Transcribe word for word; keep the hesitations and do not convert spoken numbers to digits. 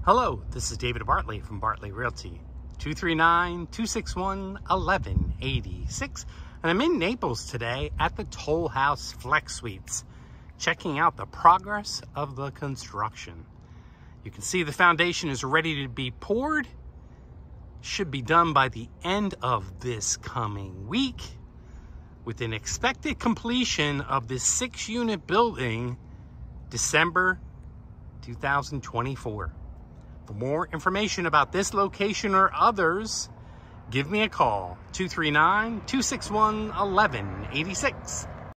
Hello, this is David Bartley from Bartley Realty, two three nine, two six one, one one eight six. And I'm in Naples today at the Tollhouse Flex Suites, checking out the progress of the construction. You can see the foundation is ready to be poured. Should be done by the end of this coming week, with an expected completion of this six unit building December two thousand twenty-four. For more information about this location or others, give me a call, two three nine, two six one, one one eight six.